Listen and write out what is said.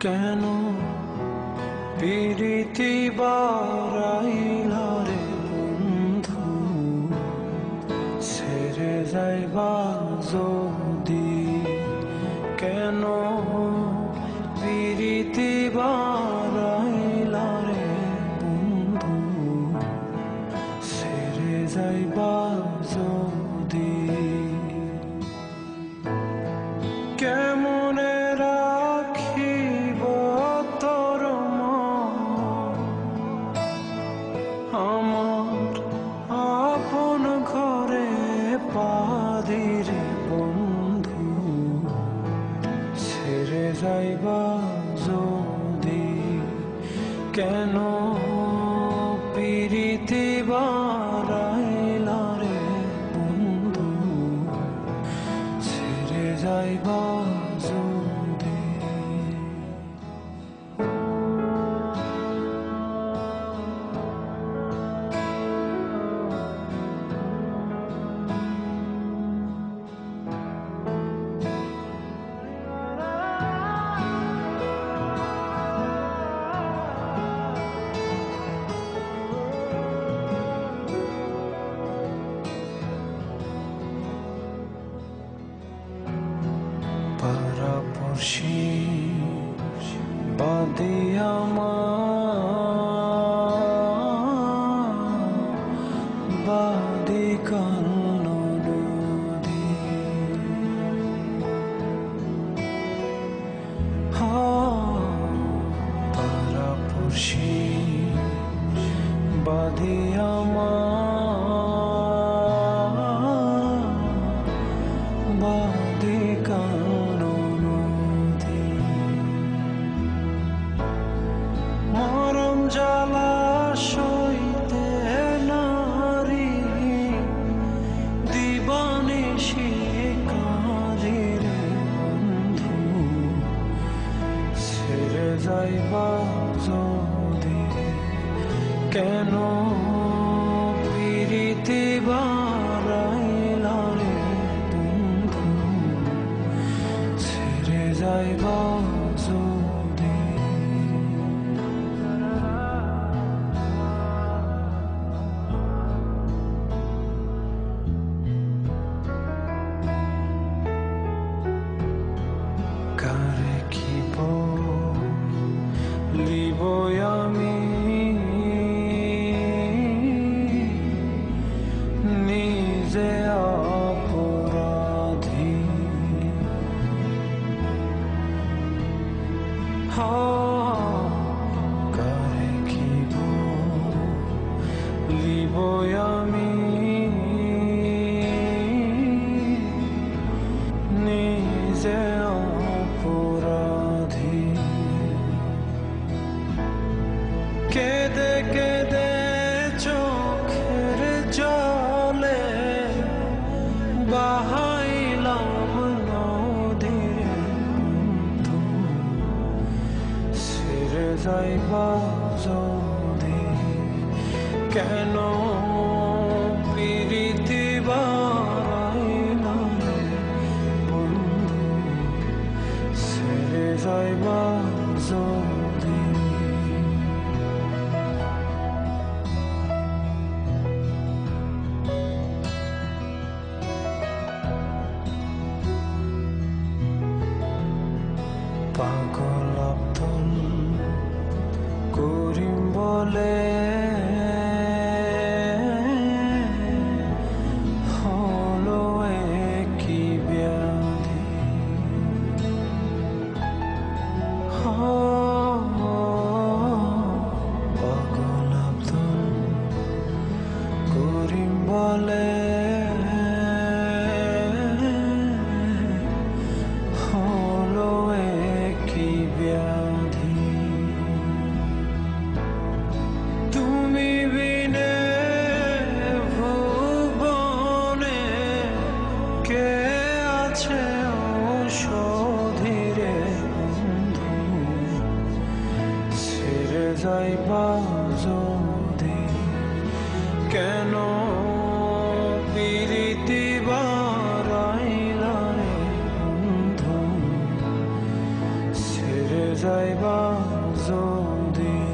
কেন প্রীতি বারাইলা রে বন্ধু, ছেড়ে যাইবা যদি। কেন প্রীতি বারাইলা রে বন্ধু, ছেড়ে যাইবা যদি। কেমনে রাখিব তোর মন, আমার আপন ঘরে পাদিরে বন্ধু, ছেড়ে যাইবা যদি। কেন প্রীতি বারাইলা রে বন্ধু, ছেড়ে যাইবা যদি। পাড়াপড়শি বাদে আমার, বাদে কান্না নদী। পাড়াপড়শি বাদে আমার, বাদে কান্না নদী। মরম জ্বালা সইতে নারী, দিবানিশি কাঁদি রে বন্ধু, ছেড়ে যাইবা যদি। কেন প্রীতি বারাইলা রে বন্ধু, ছেড়ে যাইবা যদি। কারে কি বলিব আমি, নিজে অপরাধী। কারে কি বলিব আমি, নিজে অপরাধী। কেঁদে কেঁদে চোখের জলে বাহাইলাম নদীর বন্ধু, ছেড়ে যাইবা যদি। কেন প্রীতি বারাইলা রে বন্ধু, ছেড়ে যাইবা যদি। পাগল আব্দুল করিম বলে হলো কি ব্যাধি। পাগল আব্দুল করিম বলে হলো কি ব্যাধি। তুমি বিনে ভুবনে কে আছে ঔষধি রে বন্ধু, ছেড়ে যাইবা যদি। কেন প্রীতি বারাইলা রে বন্ধু, ছেড়ে যাইবা যদি